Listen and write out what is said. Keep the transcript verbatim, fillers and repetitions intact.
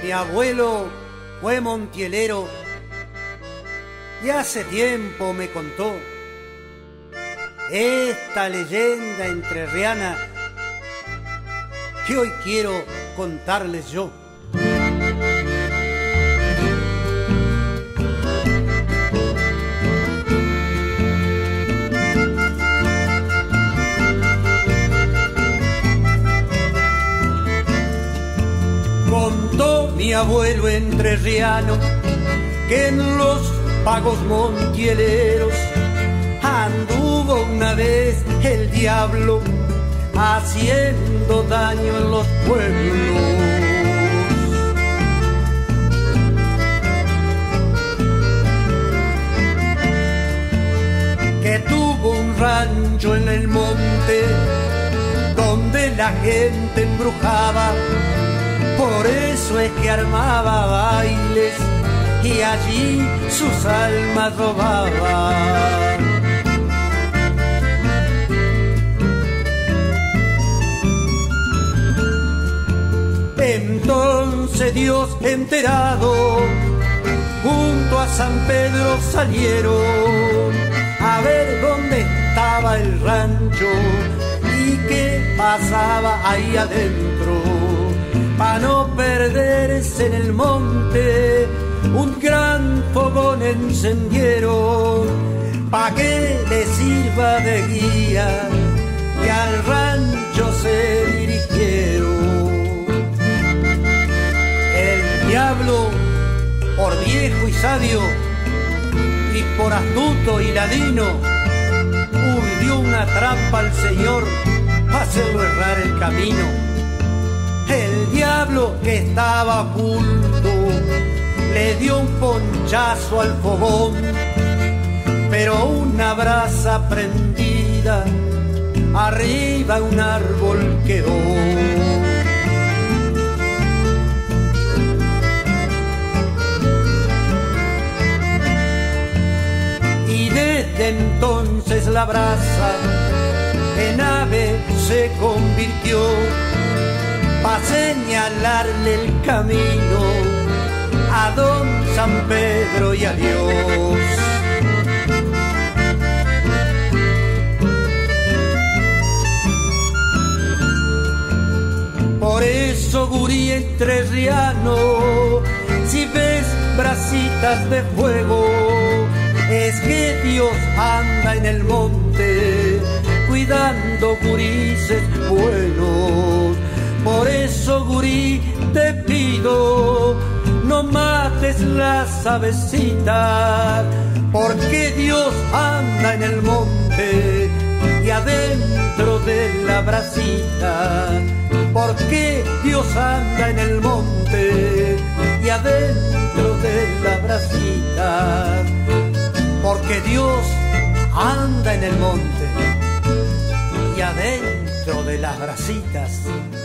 Mi abuelo fue montielero y hace tiempo me contó esta leyenda entrerriana que hoy quiero contarles yo. Contó mi abuelo entrerriano que en los pagos montieleros anduvo una vez el diablo haciendo daño en los pueblos. Que tuvo un rancho en el monte donde la gente embrujaba. Por eso es que armaba bailes y allí sus almas robaba. Entonces Dios enterado junto a San Pedro salieron a ver dónde estaba el rancho y qué pasaba ahí adentro. Pa' no perderse en el monte, un gran fogón encendieron, pa' que le sirva de guía, y al rancho se dirigieron. El diablo, por viejo y sabio, y por astuto y ladino, urdió una trampa al Señor pa' hacerlo errar el camino. El diablo que estaba oculto le dio un ponchazo al fogón, pero una brasa prendida arriba un árbol quedó. Y desde entonces la brasa en ave se convirtió, pa' señalarle el camino a don San Pedro y a Dios. Por eso, gurí entrerriano, si ves brasitas de fuego, es que Dios anda en el monte cuidando gurises buenos. Por eso, gurí, te pido, no mates las avecitas, porque Dios anda en el monte y adentro de la brasita. Porque Dios anda en el monte y adentro de la brasita. Porque Dios anda en el monte y adentro de las brasitas.